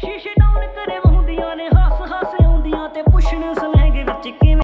ਸ਼ੀਸ਼ੇ ਡਾਊਨ ਕਰੇ ਵਹੁੰਦੀਆਂ ਨੇ, ਹੱਸ ਹੱਸ ਆਉਂਦੀਆਂ ਤੇ ਪੁੱਛਣ ਸਲੈਂਗ ਵਿੱਚ ਕਿਵੇਂ